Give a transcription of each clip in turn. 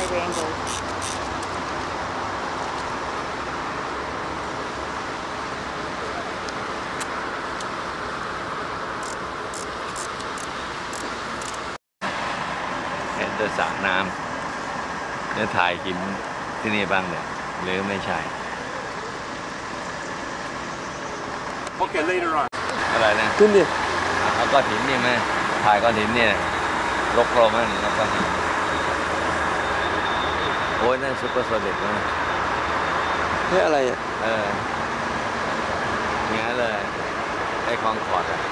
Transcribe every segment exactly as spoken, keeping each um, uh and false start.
rainbow. เห็นแต่สระน้ำแล้วถ่ายหินที่นี่บ้างเนี่ยหรือไม่ใช่ Okay, later on. อะไรนะขึ้นดิเอาก้อนหินนี่ไหมถ่ายก้อนหินเนี่ยรกโครมันแล้วก็โอ้ยนั่นซุปเปอร์โซนิกนะเฮ้ยอะไรอ่ะเออเงี้ยเลยไอ้คองคอร์ดอะ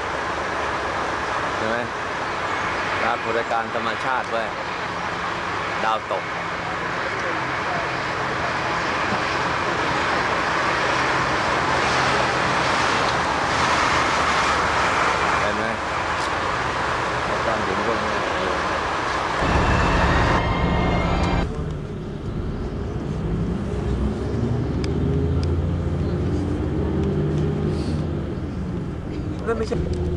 ใช่ไหมปรากฏการณ์ธรรมชาติเว้ยดาวตกเห็นไหมตอนหินพวกนี้นั่นไม่ใช่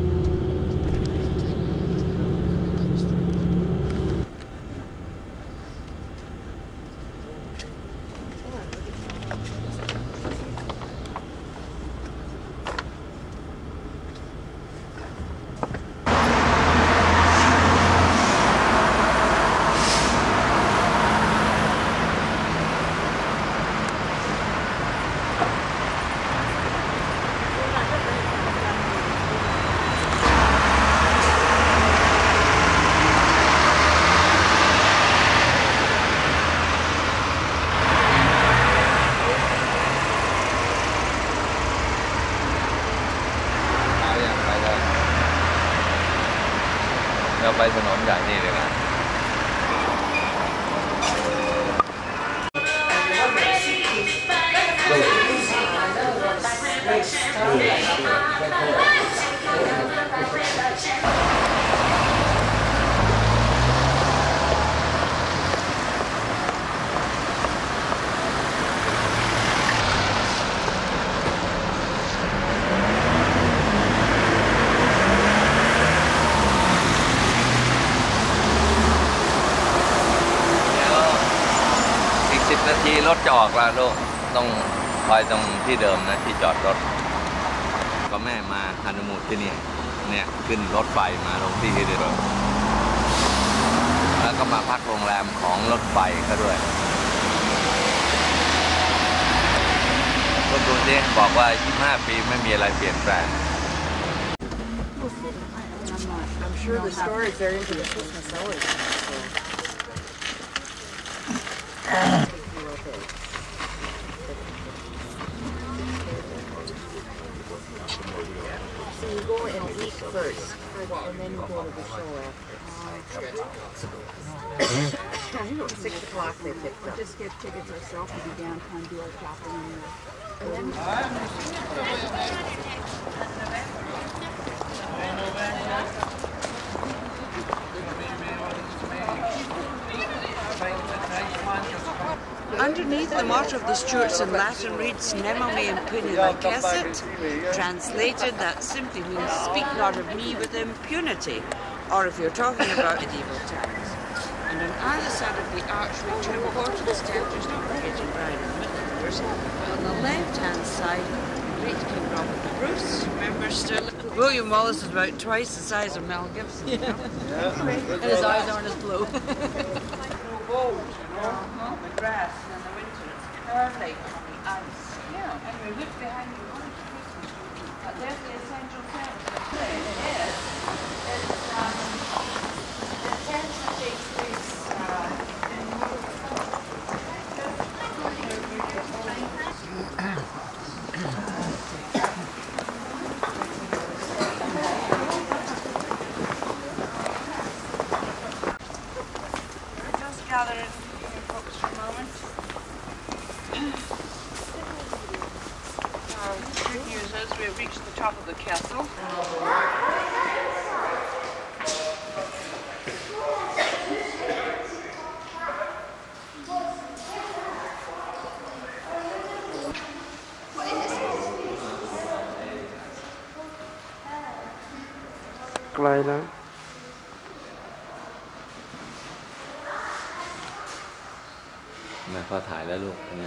เราไปถนนใหญ่นี่เลยนะ สิบนาทีรถจะออกแล้วลูกต้องคอยตรงที่เดิมนะที่จอดรถก็แม่มาฮันนีมูนที่นี่เนี่ยขึ้นรถไฟมาลงที่ที่เดิมแล้วก็มาพักโรงแรมของรถไฟก็ด้วยก็ดูสิบอกว่ายี่สิบห้าปีไม่มีอะไรเปลี่ยนแปลง I'm sure the store is very into the Christmas hours. So you go and eat first, and then you go to the show after. Six o'clock they picked up. Just get tickets ourselves to be downtown, do our shopping, and then. Underneath the motto of the Stuarts in Latin reads Nemo me impune lacessit. Translated, that simply means speak not of me with impunity, or if you're talking about medieval times. And on either side of the archway, two important statues, not forgetting Brian and Midlanders. On the left-hand side, great King Robert the Bruce. Remember still? William Wallace is about twice the size of Mel Gibson. Yeah. Yeah. And his eyes aren't as blue. Uh-huh. The grass in the winter, it's curling on the ice. Yeah, and we look behind you on Christmas. Uh, there's the essential service. It is. It's um, the tent that takes place uh, in just gather in. For a moment. Uh, good news is we've reached the top of the castle. Clyde. แม่พ่อถ่ายแล้วลูกเนี่ย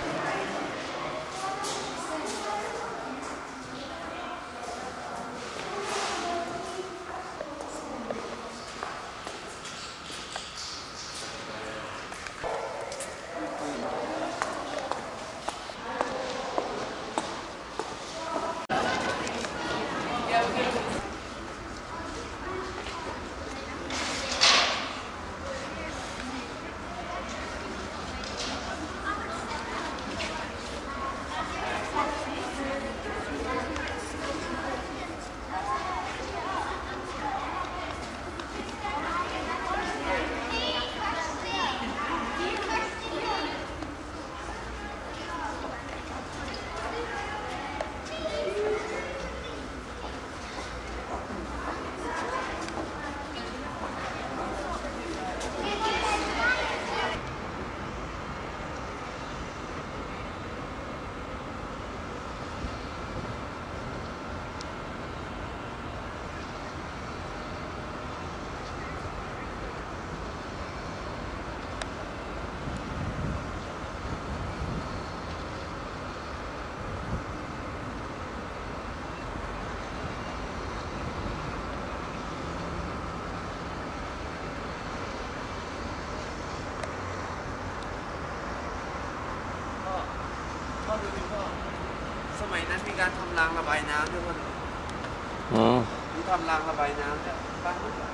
สมัยนั้นมีการทำรางระบายน้ำด้วยพ่ออ๋อมีทำรางระบายน้ำเนี่ยบ้าน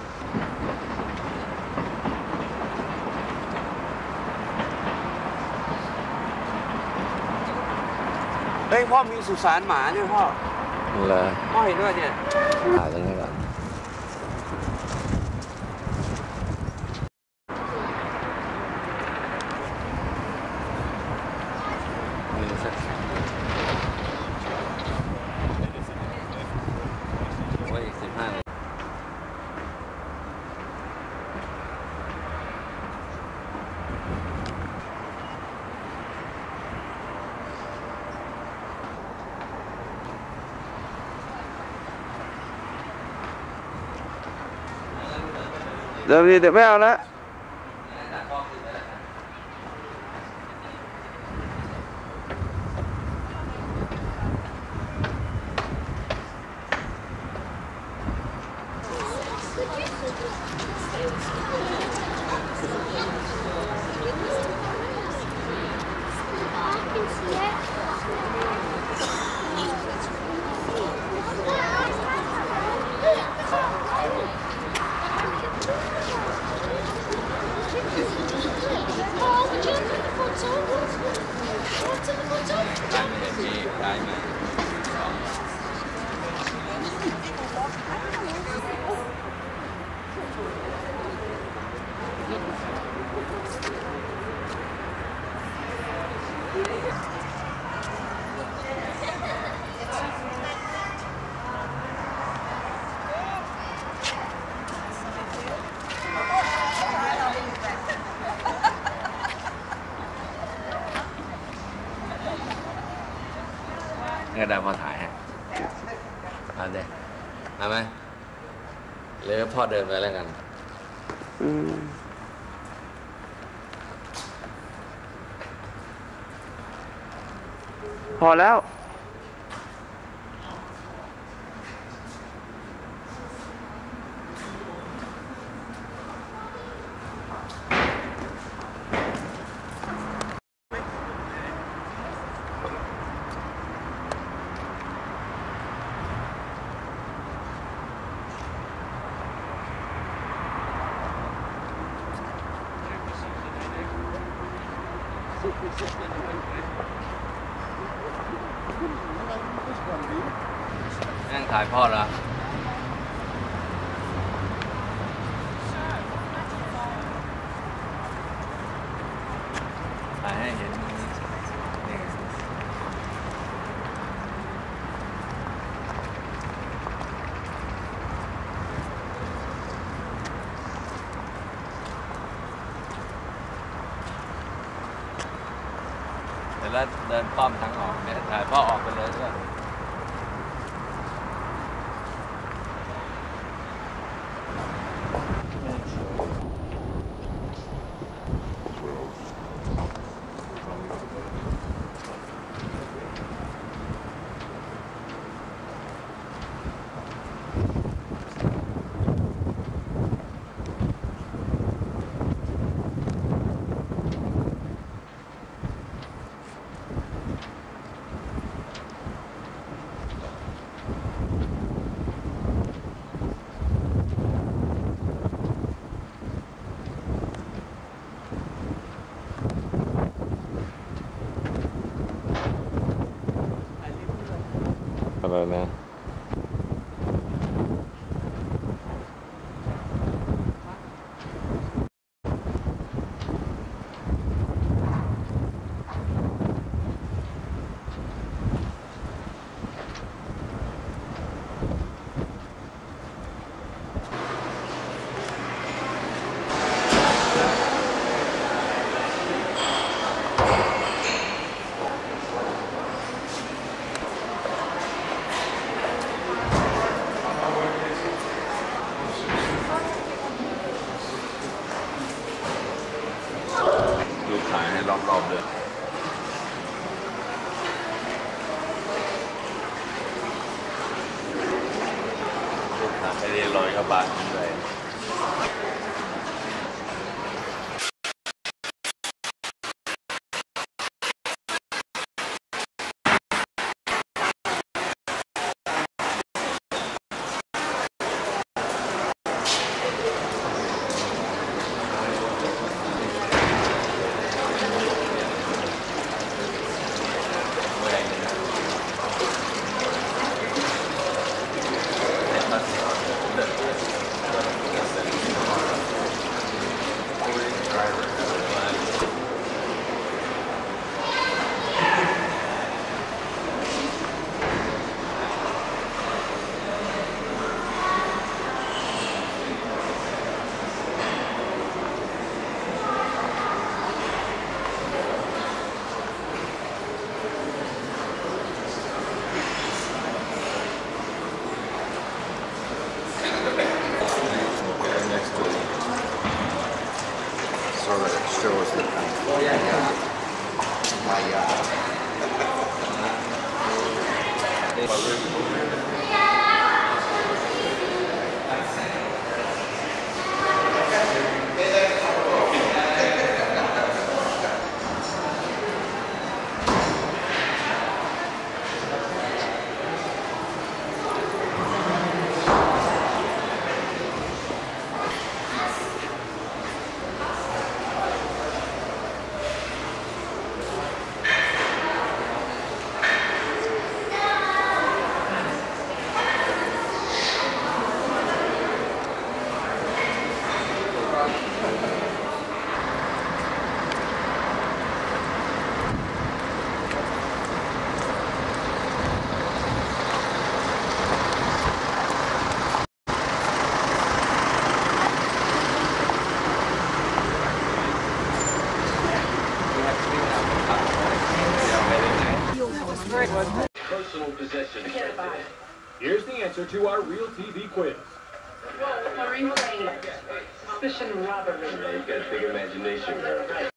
เฮ้ยพ่อมีสุสานหมาเนี่ยพ่อเลยพ่อเห็นด้วยเนี่ยถ่ายตรงนี้ก่อนเดี๋ยวนี้เดี๋ยวไม่เอาละเนี่ยได้มาถ่ายฮะเอาเด็เอาไหมหรือพ่อเดินไปแล้วกันพอแล้วนั่งถ่ายพ่อละถ่ายให้เห็นนี่แล้วเดินป้อมทางออกเนี่ยถ่ายพ่อออกไปเลยด้วย Sorry, man.ดูขายให้รอบๆเลยดูขายให้เรียบร้อยกว่าบาทเลย So that it shows the oh yeah yeah my Personal possession. Here's the answer to our real T V quiz. Marine Suspicion robbery. You've got a big imagination.